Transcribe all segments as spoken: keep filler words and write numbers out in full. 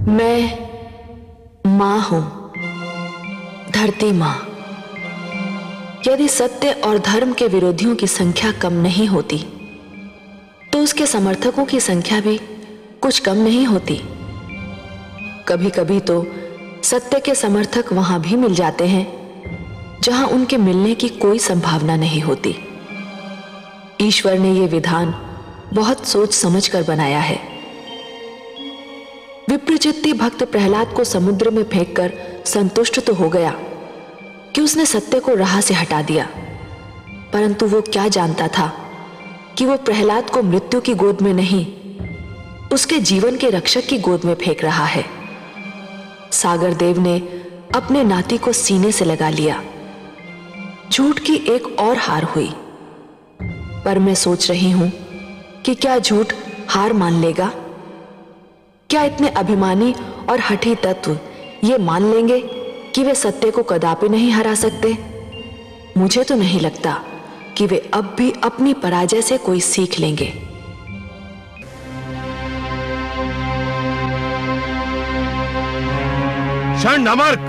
मैं मां हूं, धरती मां। यदि सत्य और धर्म के विरोधियों की संख्या कम नहीं होती तो उसके समर्थकों की संख्या भी कुछ कम नहीं होती। कभी कभी तो सत्य के समर्थक वहां भी मिल जाते हैं जहां उनके मिलने की कोई संभावना नहीं होती। ईश्वर ने यह विधान बहुत सोच समझ कर बनाया है। विप्रचित्ती भक्त प्रहलाद को समुद्र में फेंककर संतुष्ट तो हो गया कि उसने सत्य को राह से हटा दिया, परंतु वो क्या जानता था कि वो प्रहलाद को मृत्यु की गोद में नहीं, उसके जीवन के रक्षक की गोद में फेंक रहा है। सागर देव ने अपने नाती को सीने से लगा लिया। झूठ की एक और हार हुई, पर मैं सोच रही हूं कि क्या झूठ हार मान लेगा? क्या इतने अभिमानी और हठी तत्व ये मान लेंगे कि वे सत्य को कदापि नहीं हरा सकते? मुझे तो नहीं लगता कि वे अब भी अपनी पराजय से कोई सीख लेंगे। शंड अमर्क।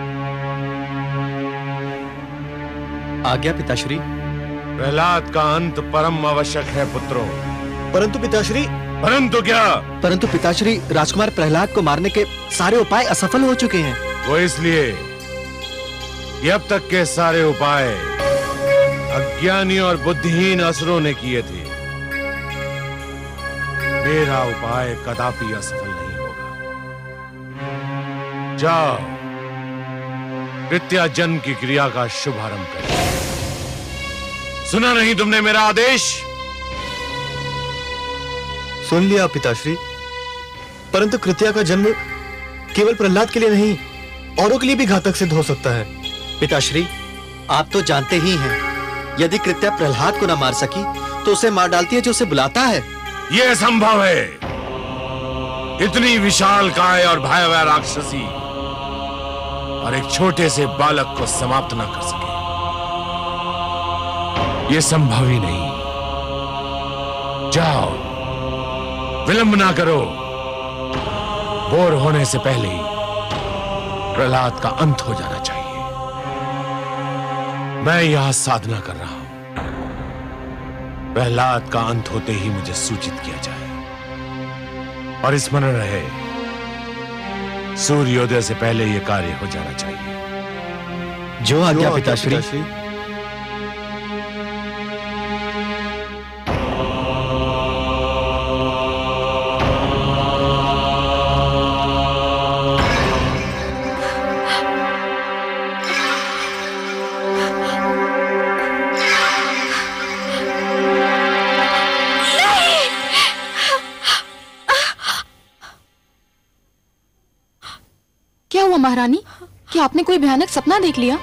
आज्ञा पिताश्री। प्रहलाद का अंत परम आवश्यक है पुत्रों। परंतु पिताश्री। परंतु क्या? परंतु पिताश्री, राजकुमार प्रहलाद को मारने के सारे उपाय असफल हो चुके हैं। वो इसलिए कि अब तक के सारे उपाय अज्ञानी और बुद्धिहीन असुरों ने किए थे। मेरा उपाय कदापि असफल नहीं होगा। जाओ, कृत्या जन्म की क्रिया का शुभारंभ करें। सुना नहीं तुमने मेरा आदेश? सुन लिया पिताश्री, परंतु कृत्या का जन्म केवल प्रहलाद के लिए नहीं, औरों के लिए भी घातक सिद्ध हो सकता है। पिताश्री, आप तो जानते ही हैं, यदि कृत्या प्रहलाद को न मार सकी तो उसे मार डालती है जो उसे बुलाता है। यह संभव है। इतनी विशाल काय और भयावह राक्षसी और एक छोटे से बालक को समाप्त न कर सके, यह संभव ही नहीं। जाओ, विलंब ना करो। भोर होने से पहले ही प्रहलाद का अंत हो जाना चाहिए। मैं यहां साधना कर रहा हूं। प्रहलाद का अंत होते ही मुझे सूचित किया जाए और स्मरण रहे, सूर्योदय से पहले यह कार्य हो जाना चाहिए। जो आज्ञा पिताश्री। महारानी, क्या आपने कोई भयानक सपना देख लिया?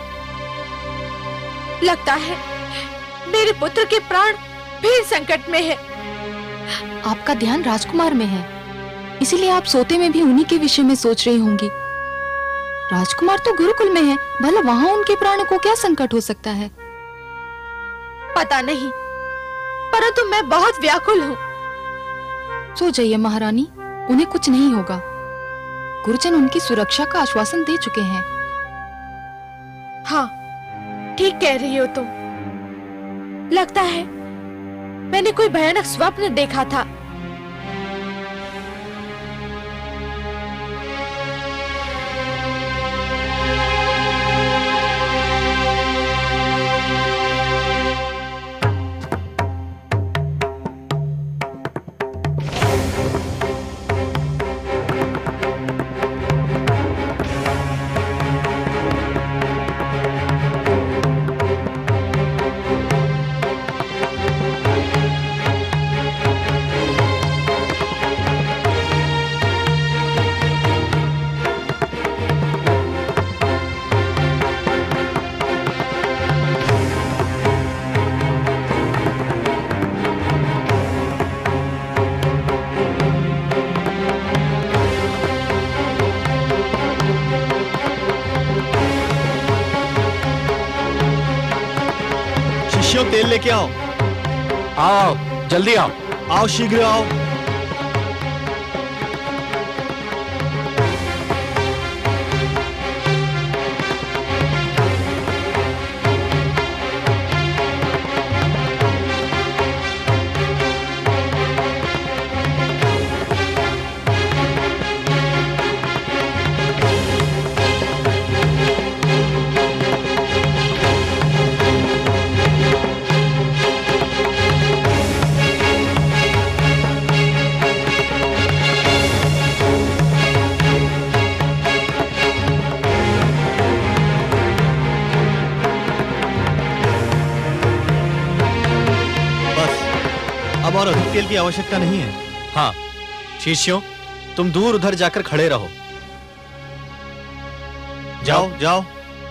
लगता है मेरे पुत्र के प्राण भी संकट में है। आपका ध्यान राजकुमार में है, इसीलिए आप सोते में भी उन्हीं के विषय में सोच रही होंगी। राजकुमार तो गुरुकुल में है, भला वहां उनके प्राण को क्या संकट हो सकता है? पता नहीं, परंतु मैं बहुत व्याकुल हूँ। सो जाइए महारानी, उन्हें कुछ नहीं होगा। गुरुजन उनकी सुरक्षा का आश्वासन दे चुके हैं। हाँ, ठीक कह रही हो तुम। लगता है मैंने कोई भयानक स्वप्न देखा था। तेल लेके आओ। आओ, जल्दी आओ। आओ, शीघ्र आओ। तेल की आवश्यकता नहीं है। हाँ शिष्यों, तुम दूर उधर जाकर खड़े रहो। जाओ जाओ।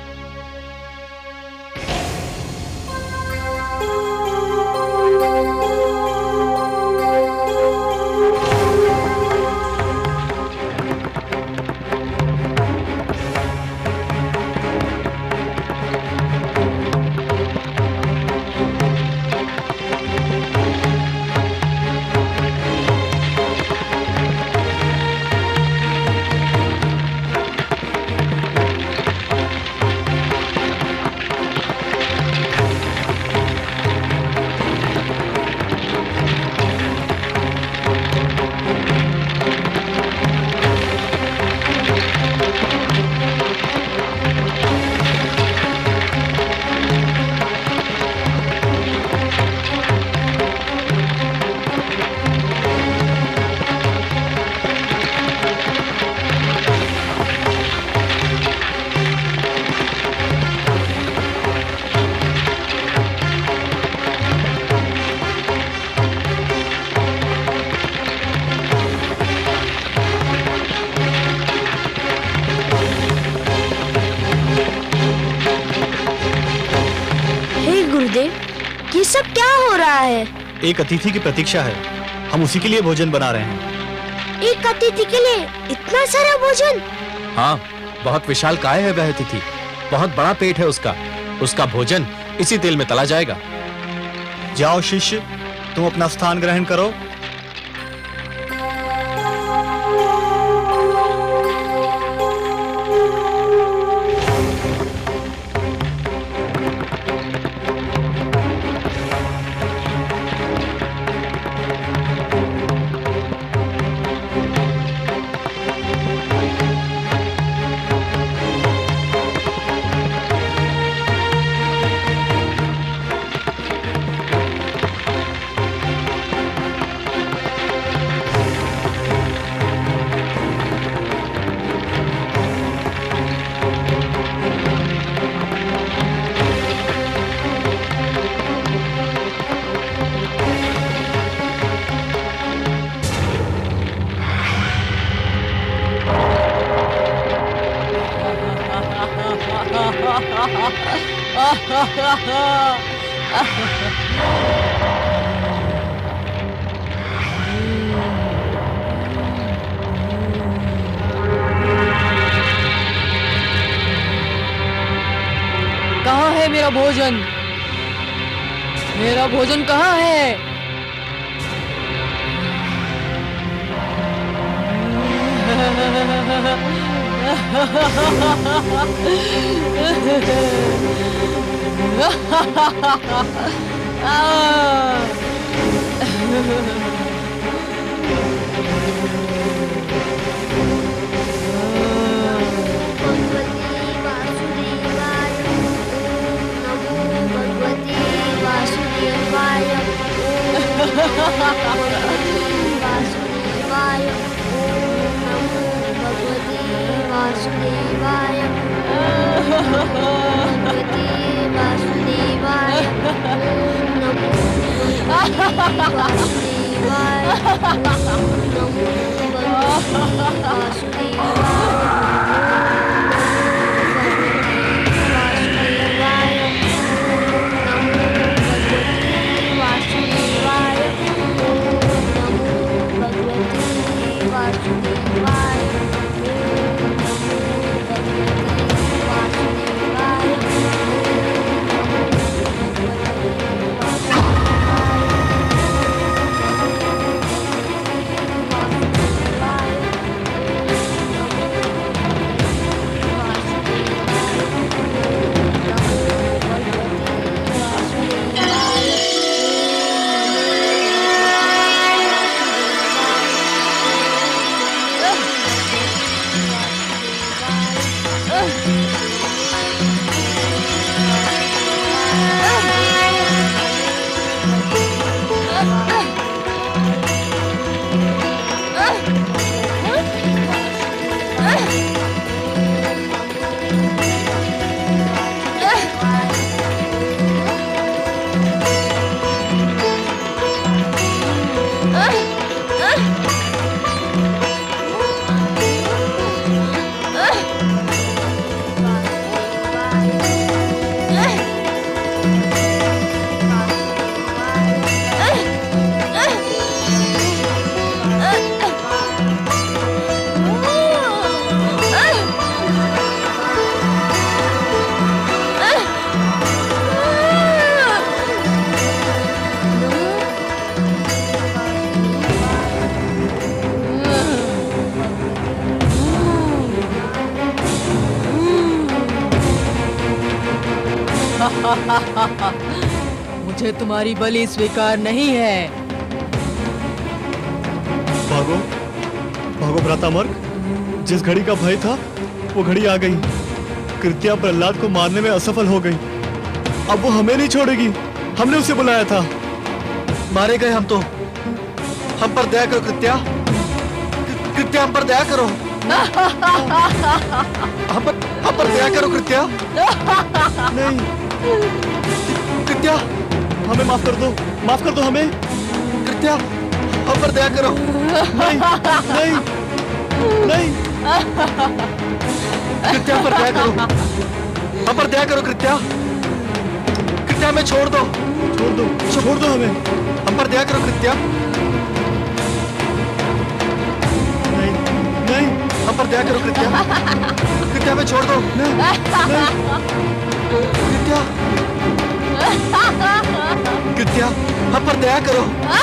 ये सब क्या हो रहा है? एक अतिथि की प्रतीक्षा है, हम उसी के लिए भोजन बना रहे हैं। एक अतिथि के लिए इतना सारा भोजन? हाँ, बहुत विशाल काय है वह अतिथि, बहुत बड़ा पेट है उसका। उसका भोजन इसी तेल में तला जाएगा। जाओ शिष्य, तुम अपना स्थान ग्रहण करो। कहाँ है मेरा भोजन? मेरा भोजन कहाँ है? मुझे तुम्हारी बलि स्वीकार नहीं है। भागो, भागो भ्रातामर्क, जिस घड़ी का भय था वो घड़ी आ गई। कृत्या प्रहलाद को मारने में असफल हो गई। अब वो हमें नहीं छोड़ेगी। हमने उसे बुलाया था। मारे गए हम तो। हम पर दया करो कृत्या, कृत्या हम पर दया करो। हम पर हम पर दया करो कृत्या। नहीं कृत्या, हमें माफ कर दो, माफ कर दो हमें कृत्या, हम पर दया करो। नहीं नहीं नहीं कृत्या पर दया करो, हम पर दया करो कृत्या। कृत्या हमें छोड़ दो, छोड़ दो, छोड़ दो हमें, हम पर दया करो कृत्या। नहीं नहीं हम पर दया करो कृत्या, कृत्या हमें छोड़ दो। नहीं नहीं कृत्या, कृत्या हम पर दया करो।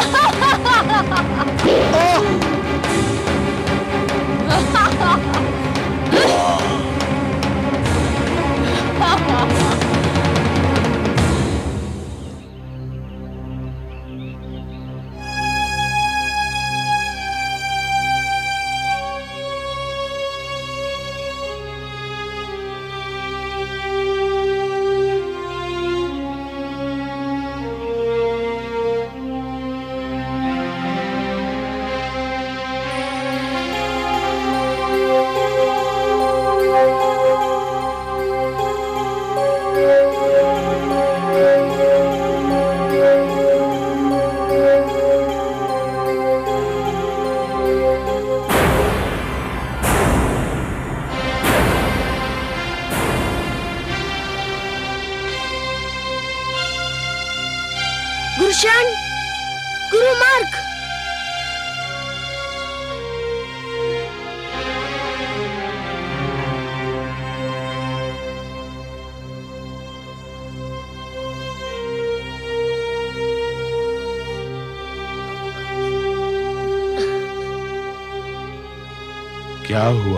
गुरुशान, गुरु मार्ग। क्या हुआ?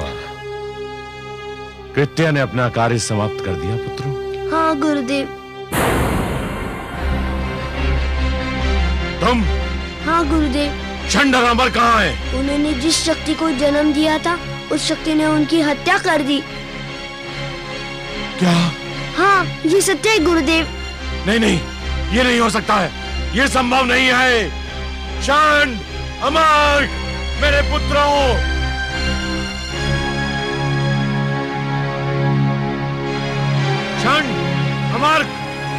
कृत्या ने अपना कार्य समाप्त कर दिया पुत्रों? हाँ गुरुदेव। तुम? हाँ गुरुदेव। शंड और अमर कहाँ हैं? उन्होंने जिस शक्ति को जन्म दिया था उस शक्ति ने उनकी हत्या कर दी। क्या? हाँ ये सत्य है गुरुदेव। नहीं नहीं, ये नहीं हो सकता है, ये संभव नहीं है। शंड, अमर, मेरे पुत्रों, शंड, अमर,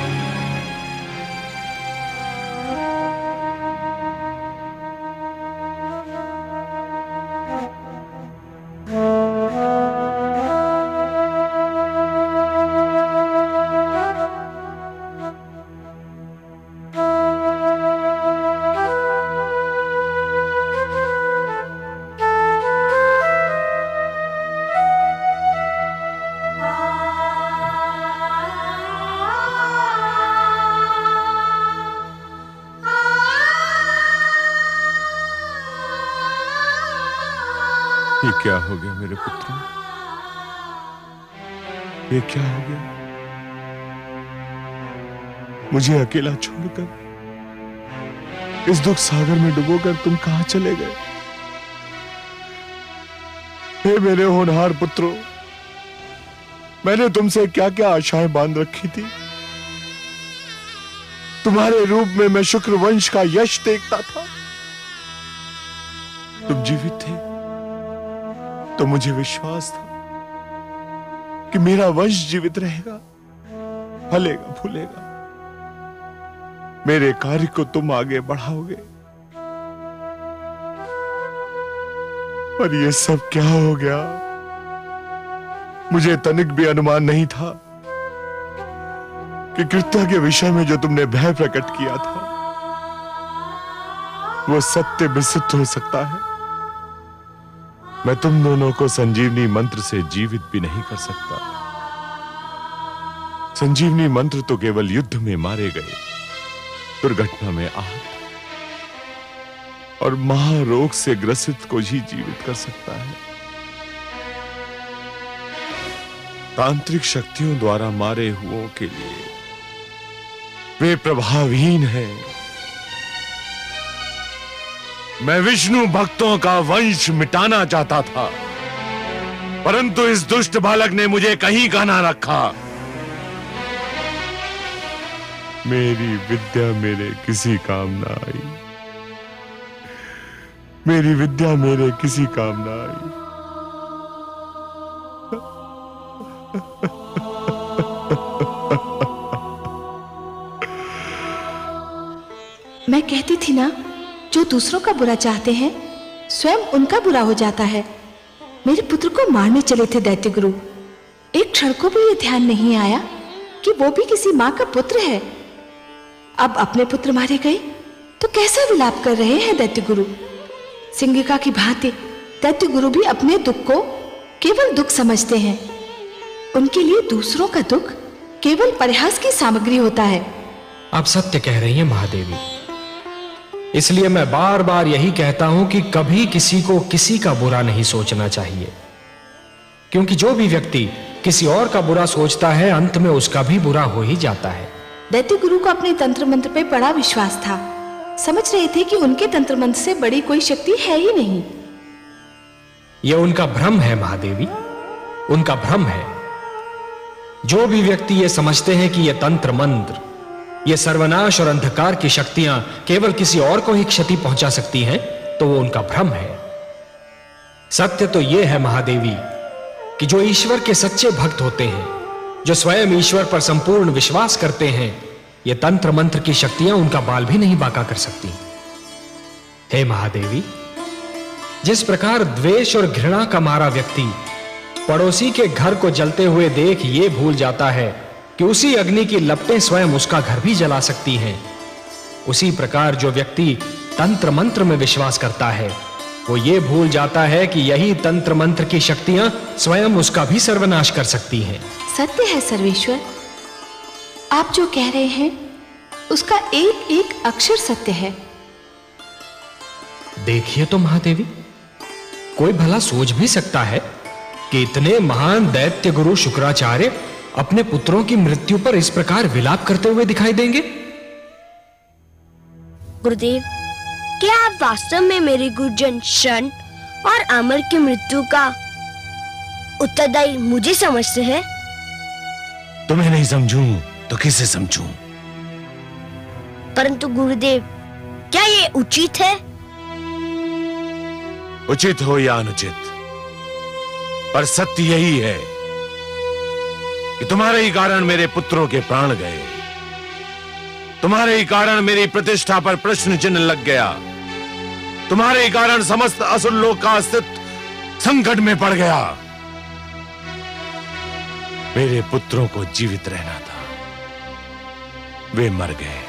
ये क्या हो गया मेरे पुत्रों? ये क्या हो गया? मुझे अकेला छोड़कर इस दुख सागर में डुबोकर तुम कहां चले गए? हे मेरे होनहार पुत्रों, मैंने तुमसे क्या क्या आशाएं बांध रखी थी। तुम्हारे रूप में मैं शुक्र वंश का यश देखता था। तुम जीवित थे तो मुझे विश्वास था कि मेरा वंश जीवित रहेगा, फलेगा फूलेगा, मेरे कार्य को तुम आगे बढ़ाओगे। पर ये सब क्या हो गया? मुझे तनिक भी अनुमान नहीं था कि कृत्या के विषय में जो तुमने भय प्रकट किया था वो सत्य में सिद्ध हो सकता है। मैं तुम दोनों को संजीवनी मंत्र से जीवित भी नहीं कर सकता। संजीवनी मंत्र तो केवल युद्ध में मारे गए, दुर्घटना में आहत और महारोग से ग्रसित को ही जीवित कर सकता है। तांत्रिक शक्तियों द्वारा मारे हुओं के लिए वे प्रभावहीन हैं। मैं विष्णु भक्तों का वंश मिटाना चाहता था, परंतु इस दुष्ट बालक ने मुझे कहीं का ना रखा। मेरी विद्या मेरे किसी काम ना आई, मेरी विद्या मेरे किसी काम ना आई। मैं कहती थी ना, जो दूसरों का बुरा चाहते हैं स्वयं उनका बुरा हो जाता है। मेरे पुत्र को मारने चले थे दैत्य गुरु, एक क्षण को भी ये ध्यान नहीं आया कि वो भी किसी माँ का पुत्र है। अब अपने पुत्र मारे गए तो कैसा विलाप कर रहे हैं दैत्य गुरु। सिंगिका की भांति दैत्य गुरु भी अपने दुख को केवल दुख समझते हैं। उनके लिए दूसरों का दुख केवल परिहास की सामग्री होता है। आप सत्य कह रही हैं महादेवी, इसलिए मैं बार बार यही कहता हूं कि कभी किसी को किसी का बुरा नहीं सोचना चाहिए, क्योंकि जो भी व्यक्ति किसी और का बुरा सोचता है अंत में उसका भी बुरा हो ही जाता है। दैत्य गुरु को अपने तंत्र मंत्र पे बड़ा विश्वास था। समझ रहे थे कि उनके तंत्र मंत्र से बड़ी कोई शक्ति है ही नहीं। यह उनका भ्रम है महादेवी, उनका भ्रम है। जो भी व्यक्ति ये समझते हैं कि यह तंत्र मंत्र, ये सर्वनाश और अंधकार की शक्तियां केवल किसी और को ही क्षति पहुंचा सकती हैं, तो वो उनका भ्रम है। सत्य तो यह है महादेवी कि जो ईश्वर के सच्चे भक्त होते हैं, जो स्वयं ईश्वर पर संपूर्ण विश्वास करते हैं, ये तंत्र मंत्र की शक्तियां उनका बाल भी नहीं बांका कर सकती। हे महादेवी, जिस प्रकार द्वेष और घृणा का मारा व्यक्ति पड़ोसी के घर को जलते हुए देख ये भूल जाता है कि उसी अग्नि की लपटें स्वयं उसका घर भी जला सकती हैं, उसी प्रकार जो व्यक्ति तंत्र मंत्र में विश्वास करता है वो ये भूल जाता है कि यही तंत्र मंत्र की शक्तियां स्वयं उसका भी सर्वनाश कर सकती हैं। सत्य है सर्वेश्वर, आप जो कह रहे हैं उसका एक एक अक्षर सत्य है। देखिए तो महादेवी, कोई भला सोच भी सकता है कि इतने महान दैत्य गुरु शुक्राचार्य अपने पुत्रों की मृत्यु पर इस प्रकार विलाप करते हुए दिखाई देंगे? गुरुदेव, क्या आप वास्तव में मेरे गुरुजन शंड और अमर की मृत्यु का उत्तरदायी मुझे समझते हैं? तुम्हें नहीं समझूं तो किसे समझूं? परंतु गुरुदेव, क्या ये उचित है? उचित हो या अनुचित, पर सत्य यही है कि तुम्हारे ही कारण मेरे पुत्रों के प्राण गए, तुम्हारे ही कारण मेरी प्रतिष्ठा पर प्रश्न चिन्ह लग गया, तुम्हारे ही कारण समस्त असुर लोक का अस्तित्व संकट में पड़ गया। मेरे पुत्रों को जीवित रहना था, वे मर गए।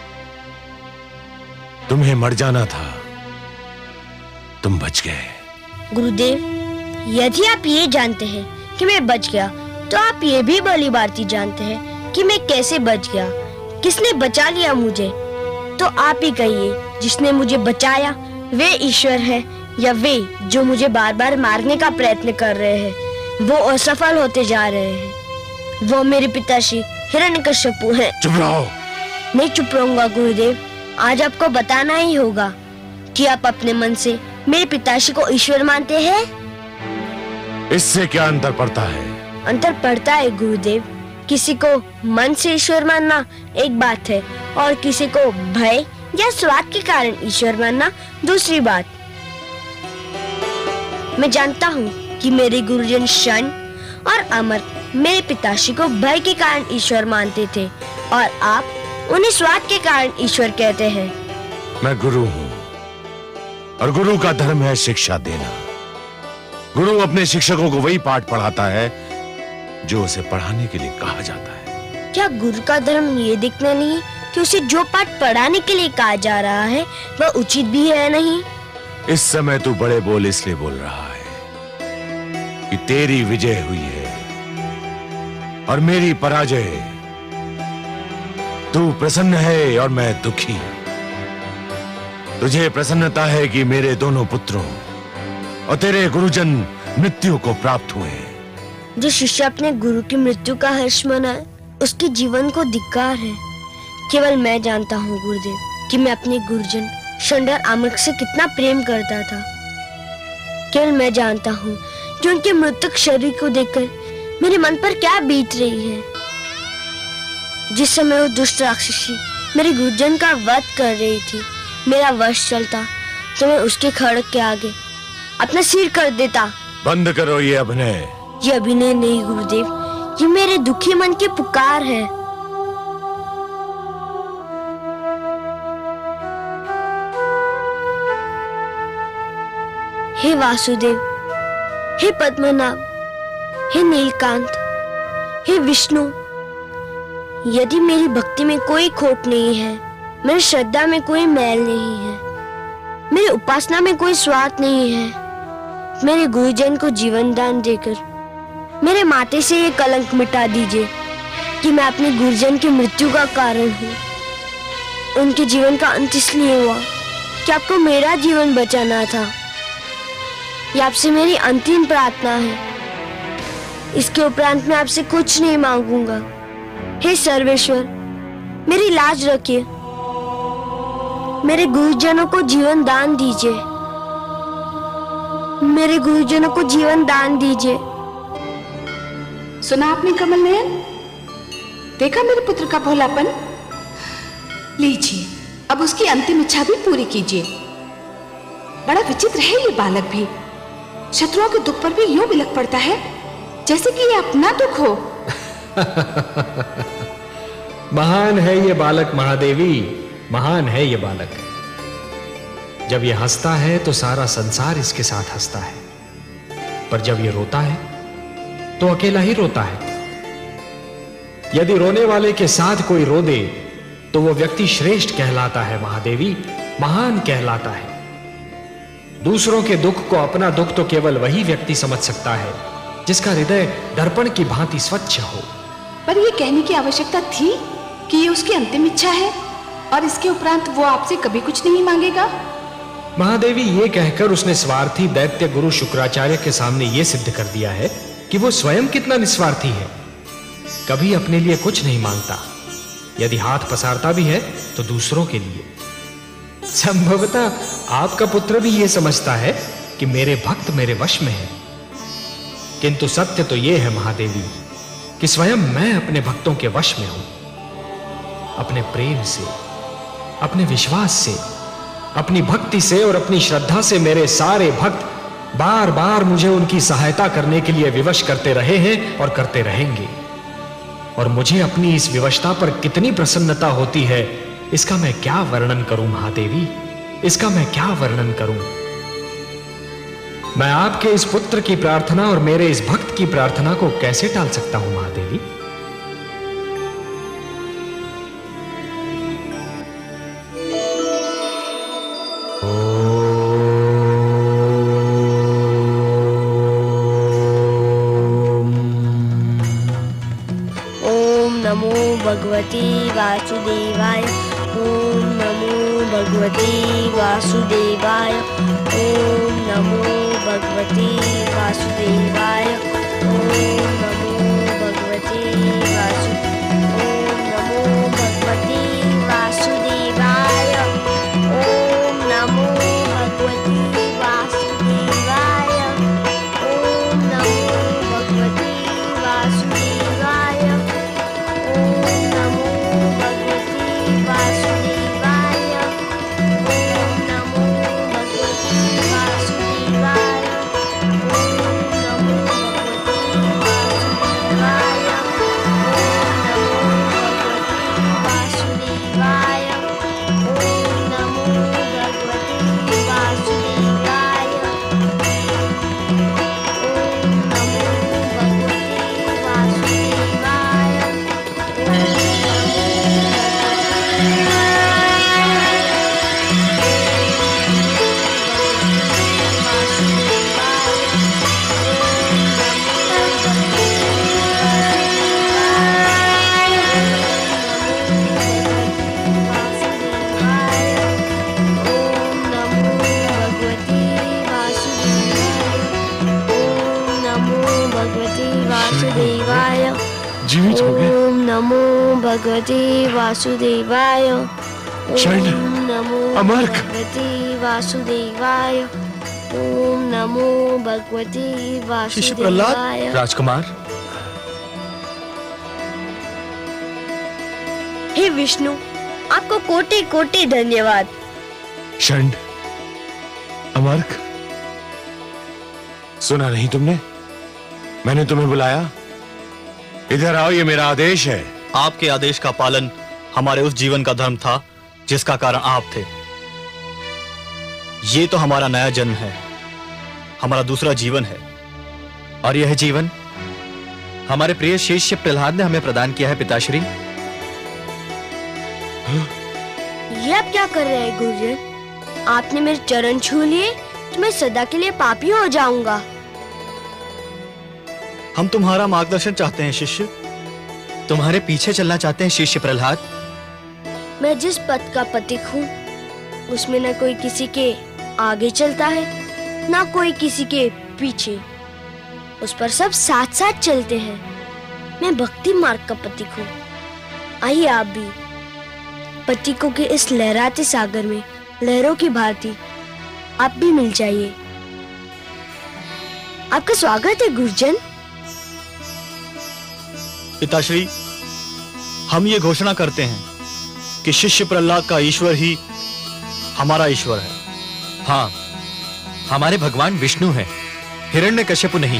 तुम्हें मर जाना था, तुम बच गए। गुरुदेव, यदि आप ये जानते हैं कि मैं बच गया, तो आप ये भी भली भांति जानते हैं कि मैं कैसे बच गया, किसने बचा लिया मुझे। तो आप ही कहिए, जिसने मुझे बचाया वे ईश्वर है या वे जो मुझे बार बार मारने का प्रयत्न कर रहे हैं, वो असफल होते जा रहे हैं। वो मेरे पिताश्री हिरण्यकशिपु हैं। चुप रहो। नहीं चुप रहूंगा गुरुदेव। आज आपको बताना ही होगा कि आप अपने मन से मेरे पिताश्री को ईश्वर मानते हैं। इससे क्या अंतर पड़ता है? अंतर पड़ता है गुरुदेव। किसी को मन से ईश्वर मानना एक बात है और किसी को भय या स्वार्थ के कारण ईश्वर मानना दूसरी बात। मैं जानता हूँ कि मेरे गुरुजन शंड और अमर मेरे पिताश्री को भय के कारण ईश्वर मानते थे और आप उन्हें स्वार्थ के कारण ईश्वर कहते हैं। मैं गुरु हूँ और गुरु का धर्म है शिक्षा देना। गुरु अपने शिक्षकों को वही पाठ पढ़ाता है जो उसे पढ़ाने के लिए कहा जाता है। क्या गुरु का धर्म ये देखना नहीं कि उसे जो पाठ पढ़ाने के लिए कहा जा रहा है वह उचित भी है नहीं? इस समय तू बड़े बोल इसलिए बोल रहा है कि तेरी विजय हुई है और मेरी पराजय। तू प्रसन्न है और मैं दुखी। तुझे प्रसन्नता है कि मेरे दोनों पुत्रों और तेरे गुरुजन मृत्यु को प्राप्त हुए हैं। जो शिष्य अपने गुरु की मृत्यु का हर्ष मनाए उसके जीवन को धिक्कार है। केवल मैं जानता हूँ गुरुदेव कि मैं अपने गुरुजन शंड और आमर्क से कितना प्रेम करता था। केवल मैं जानता हूँ कि उनके मृतक शरीर को देखकर मेरे मन पर क्या बीत रही है। जिस समय वो दुष्ट राक्षसी मेरे गुरुजन का वध कर रही थी, मेरा वश चलता तो मैं उसके खड़क के आगे अपना सिर कर देता। बंद करो ये अभिनय। ये अभिनय नहीं गुरुदेव, ये मेरे दुखी मन की पुकार है। हे वासुदेव, हे पद्मनाभ, हे नीलकांत, हे विष्णु, यदि मेरी भक्ति में कोई खोट नहीं है, मेरी श्रद्धा में कोई मैल नहीं है, मेरी उपासना में कोई स्वार्थ नहीं है, मेरे गुरुजन को जीवन दान देकर मेरे माथे से ये कलंक मिटा दीजिए कि मैं अपने गुरुजन की मृत्यु का कारण हूँ। उनके जीवन का अंत इसलिए हुआ कि आपको मेरा जीवन बचाना था। ये आपसे मेरी अंतिम प्रार्थना है। इसके उपरांत मैं आपसे कुछ नहीं मांगूंगा। हे सर्वेश्वर, मेरी लाज रखिए, मेरे गुरुजनों को जीवन दान दीजिए, मेरे गुरुजनों को जीवन दान दीजिए। सुना आपने कमल नयन? देखा मेरे पुत्र का भोलापन? लीजिए, अब उसकी अंतिम इच्छा भी पूरी कीजिए। बड़ा विचित्र है ये बालक भी, शत्रुओं के दुख पर भी यूं बिलख पड़ता है जैसे कि ये अपना दुख हो। महान है ये बालक महादेवी, महान है ये बालक। जब ये हंसता है तो सारा संसार इसके साथ हंसता है, पर जब ये रोता है तो अकेला ही रोता है। यदि रोने वाले के साथ कोई रो दे तो वो व्यक्ति श्रेष्ठ कहलाता है महादेवी, महान कहलाता है। दूसरों के दुख को अपना दुख तो केवल वही व्यक्ति समझ सकता है जिसका हृदय दर्पण की भांति स्वच्छ हो। पर यह कहने की आवश्यकता थी कि ये उसकी अंतिम इच्छा है और इसके उपरांत वो आपसे कभी कुछ नहीं मांगेगा। महादेवी, ये कहकर उसने स्वार्थी दैत्य गुरु शुक्राचार्य के सामने यह सिद्ध कर दिया है कि वो स्वयं कितना निस्वार्थी है। कभी अपने लिए कुछ नहीं मांगता, यदि हाथ पसारता भी है तो दूसरों के लिए। संभवतः आपका पुत्र भी यह समझता है कि मेरे भक्त मेरे वश में है, किंतु सत्य तो यह है महादेवी कि स्वयं मैं अपने भक्तों के वश में हूं। अपने प्रेम से, अपने विश्वास से, अपनी भक्ति से और अपनी श्रद्धा से मेरे सारे भक्त बार बार मुझे उनकी सहायता करने के लिए विवश करते रहे हैं और करते रहेंगे। और मुझे अपनी इस विवशता पर कितनी प्रसन्नता होती है, इसका मैं क्या वर्णन करूं महादेवी, इसका मैं क्या वर्णन करूं। मैं आपके इस पुत्र की प्रार्थना और मेरे इस भक्त की प्रार्थना को कैसे टाल सकता हूं महादेवी। भगवती वासुदेवाय। ओम नमो भगवती वासुदेवाय। ओम नमो भगवती वासुदेवाय। ओम नमो भगवती वासु ओम नमो भगवती वासुदेवाय। ओम नमो भगवती वासुदेवाय। ओम नमो भगवती वासुदेवाय। जीवित हो गए। ओम नमो भगवते वासुदेवाय। शंड, ओम नमो अमर्क। भगवते वासुदेवाय। ओम नमो भगवते शिष्य प्रहलाद। वासुदेवाय। राजकुमार, हे विष्णु, आपको कोटि कोटि धन्यवाद। शंड, अमर्क, सुना नहीं तुमने? मैंने तुम्हें बुलाया। इधर आओ, ये मेरा आदेश है। आपके आदेश का पालन हमारे उस जीवन का धर्म था जिसका कारण आप थे। ये तो हमारा नया जन्म है, हमारा दूसरा जीवन है। और यह जीवन हमारे प्रिय शिष्य प्रहलाद ने हमें प्रदान किया है पिताश्री। ये आप क्या कर रहे हैं गुरुजन? आपने मेरे चरण छू लिए तो मैं सदा के लिए पापी हो जाऊंगा। हम तुम्हारा मार्गदर्शन चाहते हैं शिष्य। तुम्हारे पीछे चलना चाहते हैं शिष्य प्रहलाद। मैं जिस पथ का पथिक हूँ उसमें न कोई किसी के आगे चलता है ना कोई किसी के पीछे, उस पर सब साथ साथ चलते हैं। मैं भक्ति मार्ग का पथिक हूँ। आइए आप भी पथिकों के इस लहराते सागर में लहरों की भांति आप भी मिल जाइए। आपका स्वागत है गुरुजन। पिताश्री, हम ये घोषणा करते हैं कि शिष्य प्रहलाद का ईश्वर ही हमारा ईश्वर है। हाँ, हमारे भगवान विष्णु हैं, हिरण्यकशिपु नहीं।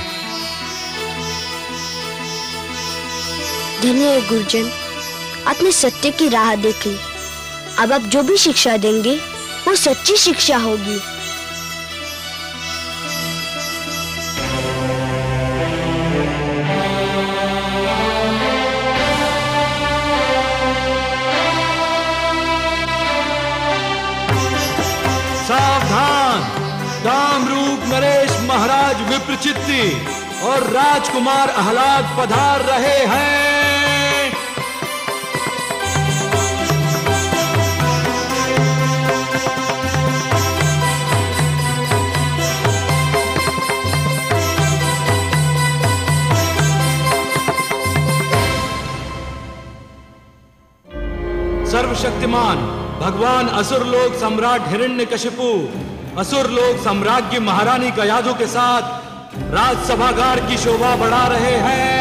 धन्य है गुरुजन, आपने सत्य की राह देख ली। अब आप जो भी शिक्षा देंगे वो सच्ची शिक्षा होगी। सावधान, कामरूप नरेश महाराज विप्रचित्ति और राजकुमार आह्लाद पधार रहे हैं। सर्वशक्तिमान भगवान असुरलोक सम्राट हिरण्यकशिपु असुरलोक साम्राज्य महारानी कयाधु के साथ राजसभागार की शोभा बढ़ा रहे हैं।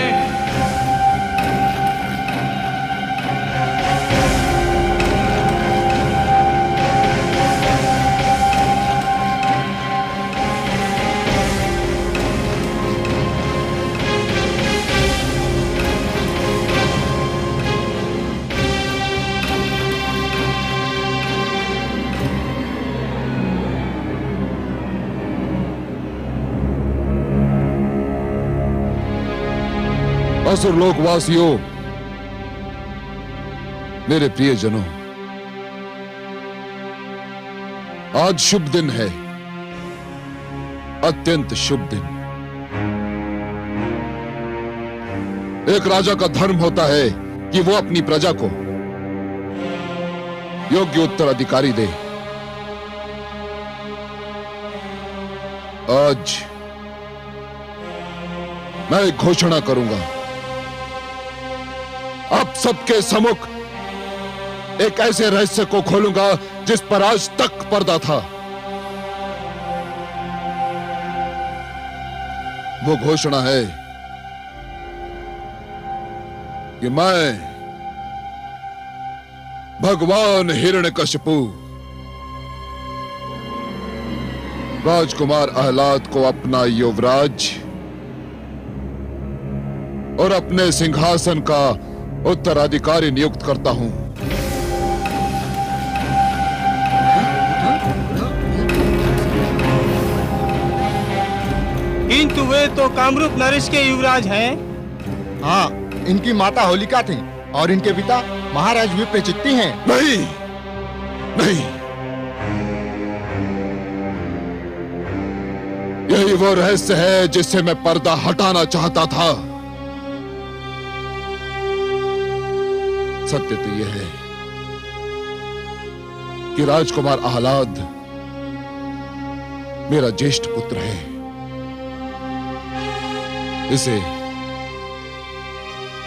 असुरलोक वासियों, मेरे प्रियजनों, आज शुभ दिन है, अत्यंत शुभ दिन। एक राजा का धर्म होता है कि वो अपनी प्रजा को योग्य उत्तराधिकारी दे। आज मैं एक घोषणा करूंगा। अब सबके सम्मुख एक ऐसे रहस्य को खोलूंगा जिस पर आज तक पर्दा था। वो घोषणा है कि मैं भगवान हिरण्यकशिपु राजकुमार आह्लाद को अपना युवराज और अपने सिंहासन का उत्तराधिकारी नियुक्त करता हूं। किंतु वे तो कामरूप नरेश के युवराज हैं। हाँ, इनकी माता होलिका थी और इनके पिता महाराज विप्रचित्ति हैं। नहीं, नहीं, यही वो रहस्य है जिससे मैं पर्दा हटाना चाहता था। सत्य तो यह है कि राजकुमार आह्लाद मेरा ज्येष्ठ पुत्र है। इसे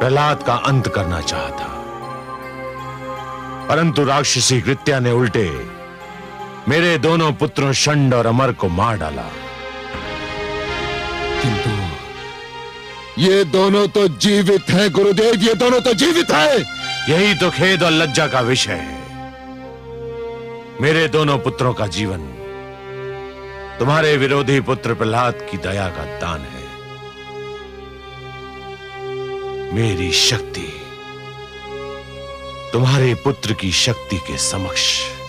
प्रहलाद का अंत करना चाहा, परंतु राक्षसी कृत्या ने उल्टे मेरे दोनों पुत्रों शंड और अमर को मार डाला। किंतु ये दोनों तो जीवित हैं गुरुदेव, ये दोनों तो जीवित हैं। यही तो खेद और लज्जा का विषय है। मेरे दोनों पुत्रों का जीवन तुम्हारे विरोधी पुत्र प्रहलाद की दया का दान है। मेरी शक्ति तुम्हारे पुत्र की शक्ति के समक्ष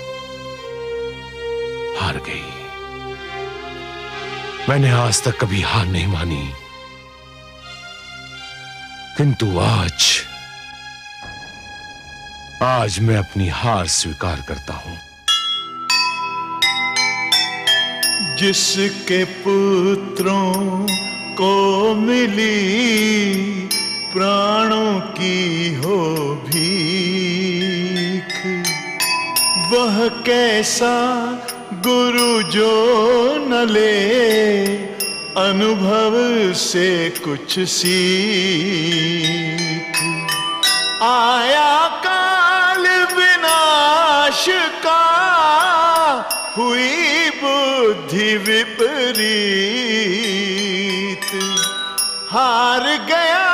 हार गई। मैंने आज तक कभी हार नहीं मानी, किंतु आज आज मैं अपनी हार स्वीकार करता हूं। जिसके पुत्रों को मिली प्राणों की हो भीख, वह कैसा गुरु जो न ले अनुभव से कुछ सीख। आया काल विनाश का, हुई बुद्धि विपरीत, हार गया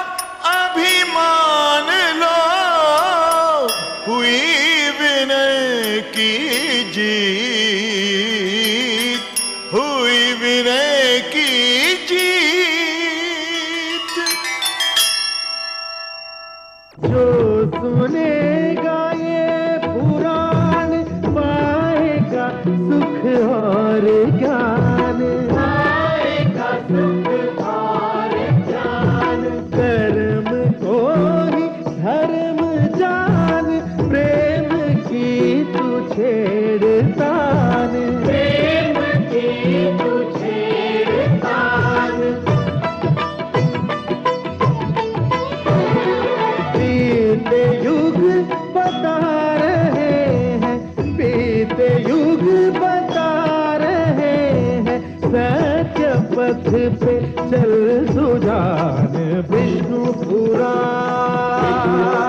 अभिमान लो, हुई विनय की जीत, हुई विनय की जीत। जो सुनेगा ये पुराण पाएगा सुख और ज्ञान, पाएगा सुख और ज्ञान। कर्म को ही धर्म जान, प्रेम की तू छेड़तान, प्रेम की तू छेड़तान। बीते युग बता रहे हैं, बीते युग बता रहे हैं, सत्य पथ पे चल सुजान। विष्णु पुराण